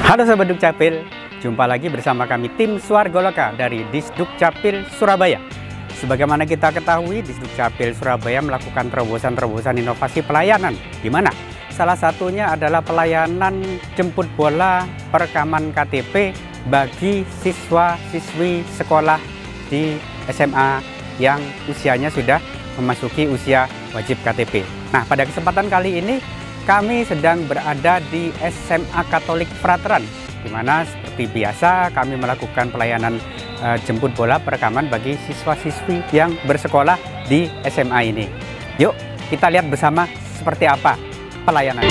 Halo Sobat Dukcapil, jumpa lagi bersama kami tim Swargaloka dari Disdukcapil Surabaya. Sebagaimana kita ketahui, Disdukcapil Surabaya melakukan terobosan-terobosan inovasi pelayanan, di mana salah satunya adalah pelayanan jemput bola perekaman KTP bagi siswa-siswi sekolah di SMA yang usianya sudah memasuki usia wajib KTP. Nah, pada kesempatan kali ini kami sedang berada di SMA Katolik Frateran, di mana seperti biasa kami melakukan pelayanan jemput bola perekaman bagi siswa-siswi yang bersekolah di SMA ini. Yuk kita lihat bersama seperti apa pelayanan.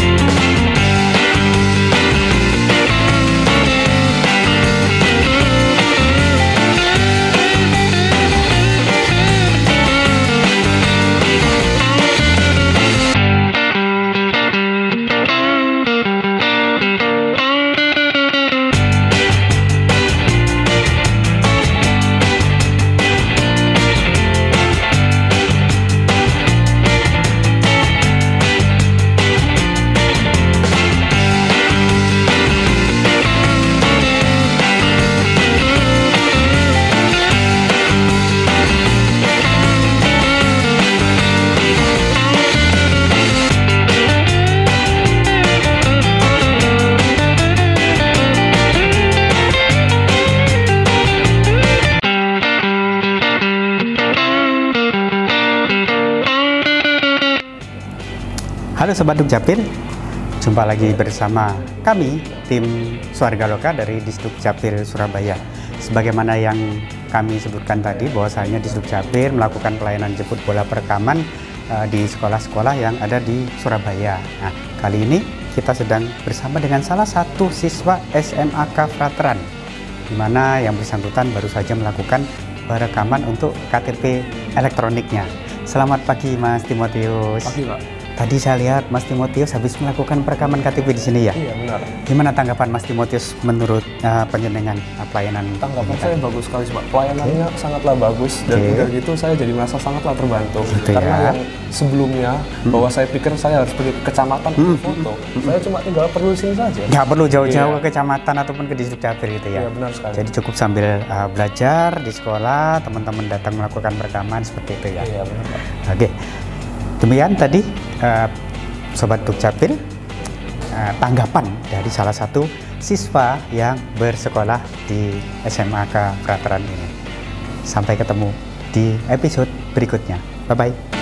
Halo Sobat Dukcapil, jumpa lagi bersama kami tim Swargaloka dari Disdukcapil Surabaya. Sebagaimana yang kami sebutkan tadi, bahwasanya Disdukcapil melakukan pelayanan jemput bola perekaman di sekolah-sekolah yang ada di Surabaya. Nah, kali ini kita sedang bersama dengan salah satu siswa SMAK Frateran, di mana yang bersangkutan baru saja melakukan perekaman untuk KTP elektroniknya. Selamat pagi Mas Timotius. Pagi Pak. Tadi saya lihat Mas Timotius habis melakukan perekaman KTP di sini ya? Iya benar. Gimana tanggapan Mas Timotius menurut penjenengan pelayanan? Tanggapan saya bagus sekali Pak. Pelayanannya sangatlah bagus dan udah gitu saya jadi merasa sangatlah terbantu. Gitu karena ya. yang sebelumnya bahwa saya pikir saya harus pergi ke kecamatan untuk foto, saya cuma tinggal perlu di sini saja. Nggak perlu jauh-jauh ke kecamatan ataupun ke Disdukcapil gitu ya? Iya benar sekali. Jadi cukup sambil belajar di sekolah, teman-teman datang melakukan perekaman seperti itu ya? Iya benar Pak. Oke, demikian tadi Sobat Dukcapil, tanggapan dari salah satu siswa yang bersekolah di SMAK Frateran ini. Sampai ketemu di episode berikutnya. Bye-bye.